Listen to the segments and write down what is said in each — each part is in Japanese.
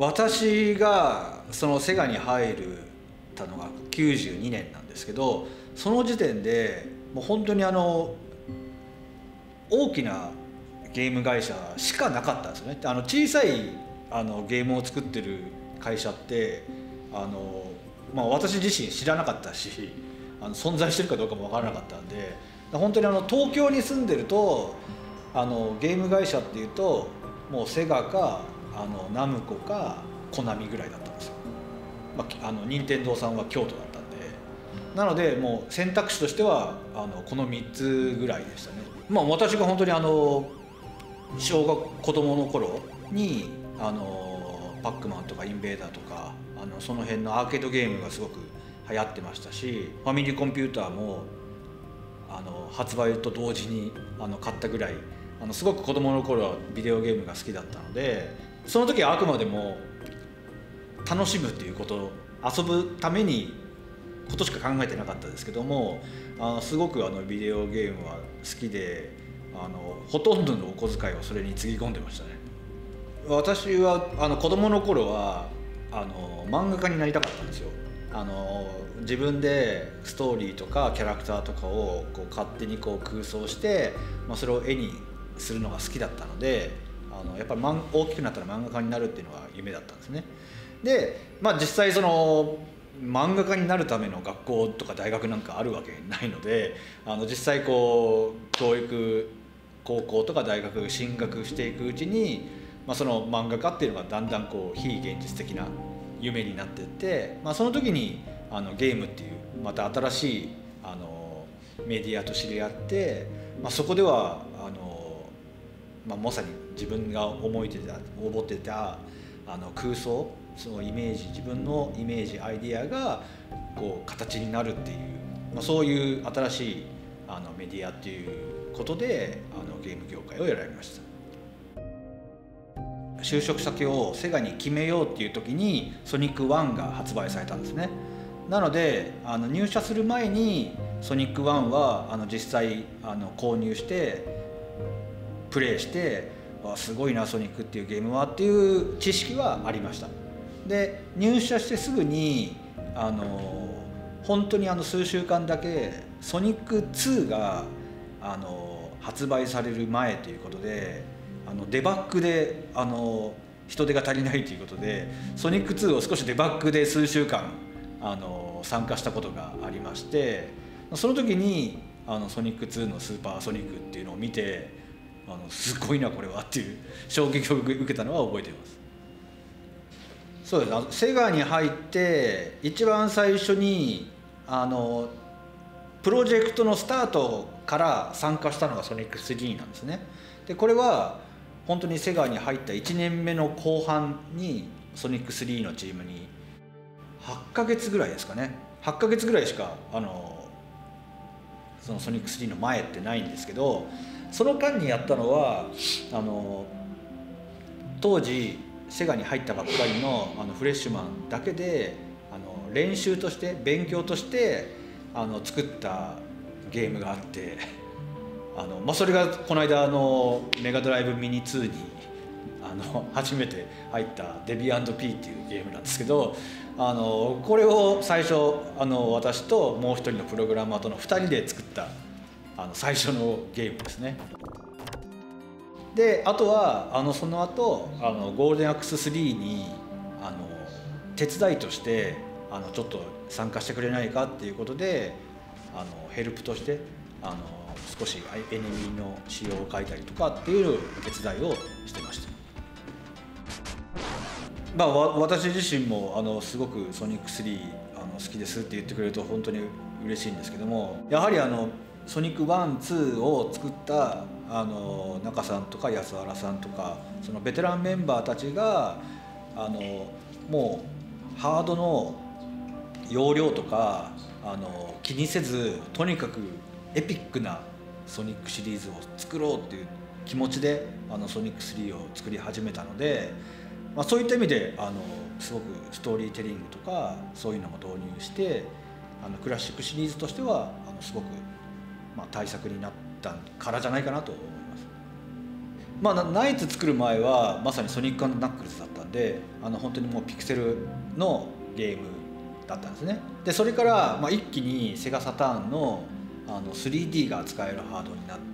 私がそのセガに入たのが92年なんですけど、その時点でもう本当に大きなゲーム会社しかなかったんですよね。小さいゲームを作ってる会社って私自身知らなかったし、存在してるかどうかも分からなかったんで、本当に東京に住んでるとゲーム会社っていうともうセガかナムコかコナミぐらいだったんですよ。任天堂さんは京都だったんで、なのでもう選択肢としてはこの3つぐらいでしたね。私が本当に子供の頃にパックマンとかインベーダーとかその辺のアーケードゲームがすごく流行ってましたし、ファミリーコンピューターも発売と同時に買ったぐらいすごく子供の頃はビデオゲームが好きだったので、その時はあくまでも楽しむっていうこと、遊ぶためにことしか考えてなかったですけども、すごくビデオゲームは好きでほとんどのお小遣いをそれにつぎ込んでましたね。私は子供の頃は漫画家になりたかったんですよ。自分でストーリーとかキャラクターとかを勝手に空想して、それを絵にするのが好きだったので、やっぱり大きくなったら漫画家になるっていうのが夢だったんですね。で、実際その漫画家になるための学校とか大学なんかあるわけないので、実際教育高校とか大学進学していくうちに、その漫画家っていうのがだんだん非現実的な夢になっていって、その時にゲームっていうまた新しいメディアと知り合って、そこではまさに自分が思ってた空想、そのイメージ、自分のイメージアイディアが形になるっていう、そういう新しいメディアっていうことでゲーム業界を選びました。就職先をセガに決めようっていう時にソニック1が発売されたんですね。なので入社する前にソニック1は実際購入してプレイして、すごいなソニックっていうゲームはっていう知識はありました。で入社してすぐに本当に数週間だけソニック2が発売される前ということでデバッグで人手が足りないということでソニック2を少しデバッグで数週間参加したことがありまして、その時にソニック2のスーパーソニックっていうのを見てすごいなこれはっていう衝撃を受けたのは覚えています。そうです。セガに入って一番最初にプロジェクトのスタートから参加したのがソニック3なんですね。でこれは本当にセガに入った1年目の後半にソニック3のチームに8ヶ月ぐらいですかね、8ヶ月ぐらいしかそのソニック3の前ってないんですけど、その間にやったのは当時セガに入ったばっかりのフレッシュマンだけで練習として勉強として作ったゲームがあってそれがこの間メガドライブミニ2に初めて入ったデビアンド P っていうゲームなんですけど、これを最初私ともう一人のプログラマーとの2人で作った最初のゲームですね。であとはその後ゴールデンアックス3に手伝いとしてちょっと参加してくれないかっていうことでヘルプとして少しエネミーの仕様を書いたりとかっていう手伝いをしてました。私自身もすごくソニック3好きですって言ってくれると本当に嬉しいんですけども、やはりソニック1、2を作った中さんとか安原さんとかそのベテランメンバーたちがもうハードの容量とか気にせずとにかくエピックなソニックシリーズを作ろうっていう気持ちでソニック3を作り始めたので、そういった意味ですごくストーリーテリングとかそういうのも導入してクラシックシリーズとしてはすごく大作になったからじゃないかなと思います。 まあ、ナイツ作る前はまさにソニック&ナックルズだったんで、本当にもうピクセルのゲームだったんですね。でそれから、一気にセガサターンの3D が使えるハードになって、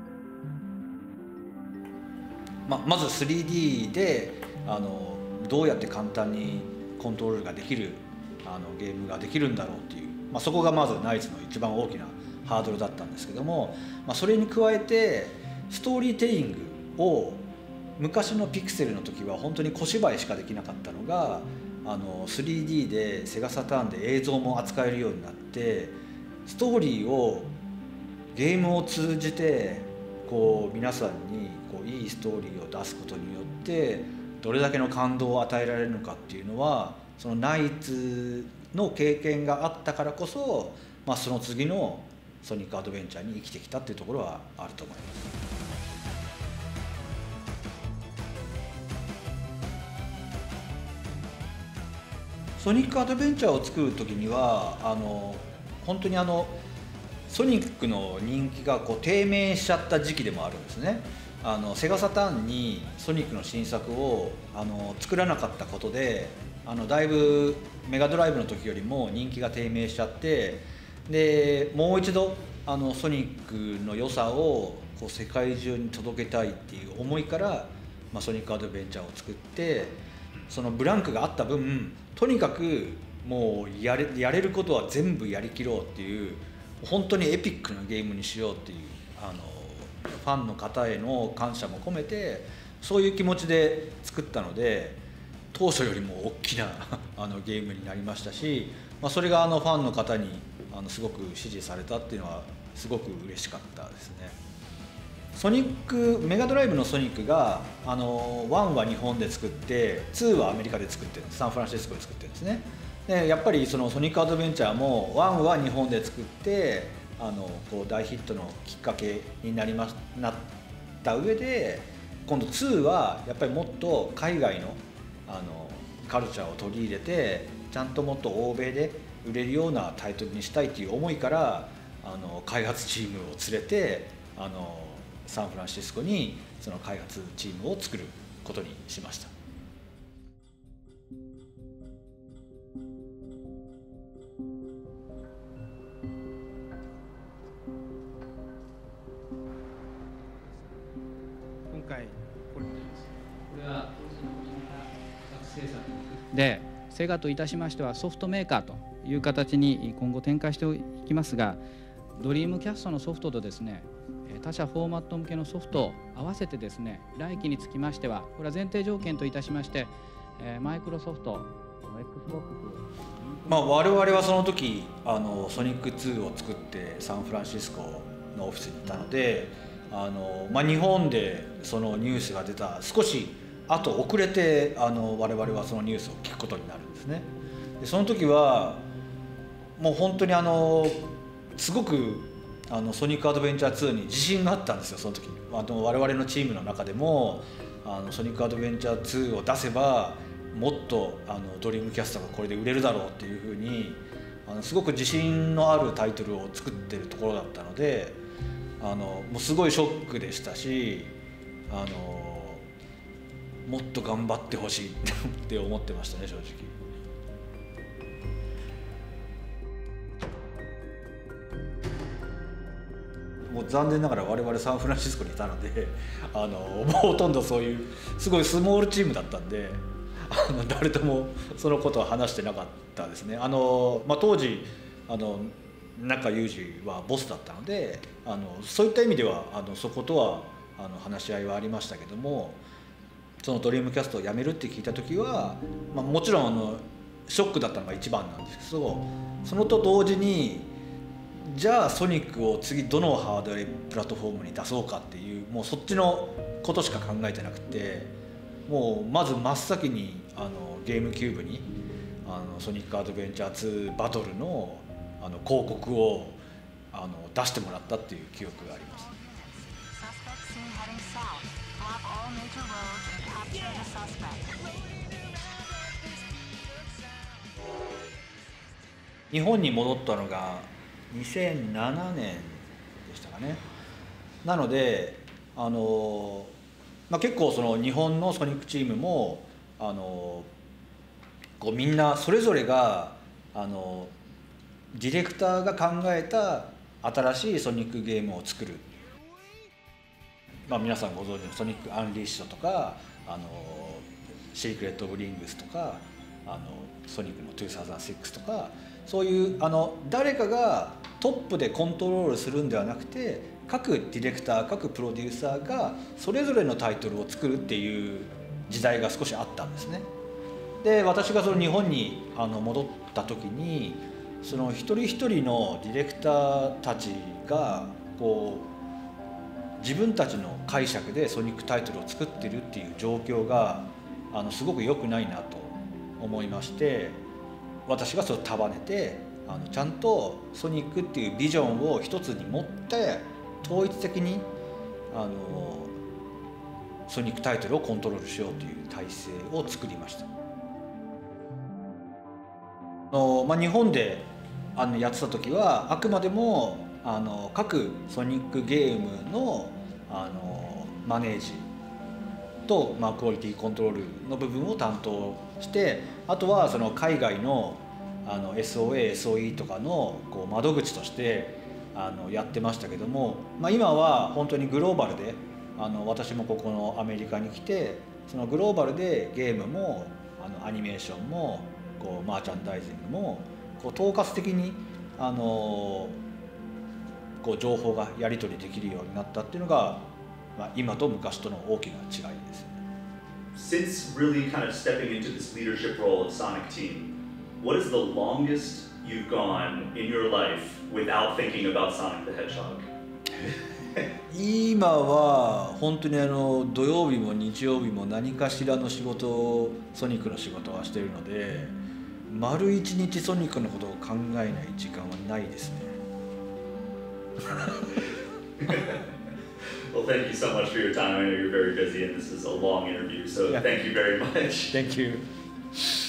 まず 3D でどうやって簡単にコントロールができるゲームができるんだろうっていう、そこがまずナイツの一番大きなハードルだったんですけども、それに加えてストーリーテリングを昔のピクセルの時は本当に小芝居しかできなかったのが3D でセガサターンで映像も扱えるようになって、ストーリーをゲームを通じて皆さんにいいストーリーを出すことによってどれだけの感動を与えられるのかっていうのは、そのナイツの経験があったからこそ、その次のソニックアドベンチャーに生きてきたっていうところはあると思います。ソニックアドベンチャーを作る時には本当にソニックの人気が低迷しちゃった時期でもあるんですね。セガサターンにソニックの新作を作らなかったことでだいぶメガドライブの時よりも人気が低迷しちゃって、でもう一度ソニックの良さを世界中に届けたいっていう思いから、ソニックアドベンチャーを作って、そのブランクがあった分とにかくもうやれることは全部やりきろうっていう、本当にエピックなゲームにしようっていうファンの方への感謝も込めてそういう気持ちで作ったので、当初よりも大きなゲームになりましたし、それがファンの方にすごく支持されたっていうのはすごく嬉しかったですね。メガドライブのソニックが1は日本で作って2はアメリカで作ってるんです。サンフランシスコで作ってるんですね。でやっぱりそのソニックアドベンチャーも1は日本で作って大ヒットのきっかけになった上で、今度2はやっぱりもっと海外のカルチャーを取り入れてちゃんともっと欧米で売れるようなタイトルにしたいという思いから開発チームを連れてサンフランシスコにその開発チームを作ることにしました。 今回これは学生作で、セガといたしましてはソフトメーカーという形に今後展開していきますが、ドリームキャストのソフトとですね、他社フォーマット向けのソフトを合わせてですね、来期につきましてはこれは前提条件といたしまして、マイクロソフト、XBOX、 我々はその時ソニック2を作ってサンフランシスコのオフィスにいたので日本でそのニュースが出た少し後遅れて我々はそのニュースを聞くことになるんですね。でその時はもう本当にすごくソニックアドベンチャー2に自信があったんですよ。その時我々のチームの中でもソニックアドベンチャー2を出せばもっとドリームキャストがこれで売れるだろうっていうふうにすごく自信のあるタイトルを作ってるところだったのでもうすごいショックでしたしもっと頑張ってほしいって思ってましたね、正直。もう残念ながら我々サンフランシスコにいたのでもうほとんどそういうすごいスモールチームだったんで誰ともそのことは話してなかったですね。当時中裕二はボスだったのでそういった意味ではそことは話し合いはありましたけども、そのドリームキャストを辞めるって聞いた時は、もちろんショックだったのが一番なんですけど、そのと同時にじゃあソニックを次どのハードウェアプラットフォームに出そうかっていうもうそっちのことしか考えてなくて、もうまず真っ先にゲームキューブにソニックアドベンチャー2バトルの広告を出してもらったっていう記憶があります。日本に戻ったのが2007年でしたかね。なので結構その日本のソニックチームもこうみんなそれぞれがディレクターが考えた新しいソニックゲームを作る、皆さんご存知のソニックアンリッシュとかシークレット・オブ・リングスとかソニックの2006とか、そういう誰かがトップでコントロールするんではなくて、各ディレクター各プロデューサーがそれぞれのタイトルを作るっていう時代が少しあったんですね。で私がその日本に戻った時にその一人一人のディレクターたちがこう自分たちの解釈でソニックタイトルを作ってるっていう状況がすごく良くないなと思いまして、私がそれを束ねてちゃんとソニックっていうビジョンを一つに持って統一的にソニックタイトルをコントロールしようという体制を作りました。日本でやってた時はあくまでも各ソニックゲームのマネージと、クオリティコントロールの部分を担当して、あとはその海外のSOA、SOE とかのこう窓口としてやってましたけども、今は本当にグローバルで私もここのアメリカに来てそのグローバルでゲームもアニメーションもこうマーチャンダイジングもこう統括的にこう情報がやり取りできるようになったっていうのが、今と昔との大きな違いですね。 Since really kind of stepping into this leadership role at Sonic Team, what is the longest you've gone in your life without thinking about Sonic the Hedgehog? 今は本当に土曜日も日曜日も何かしらの仕事をソニックの仕事はしているので、丸一日ソニックのことを考えない時間はないですね。 Well, thank you so much for your time. I know you're very busy and this is a long interview, so thank you very much. Thank you.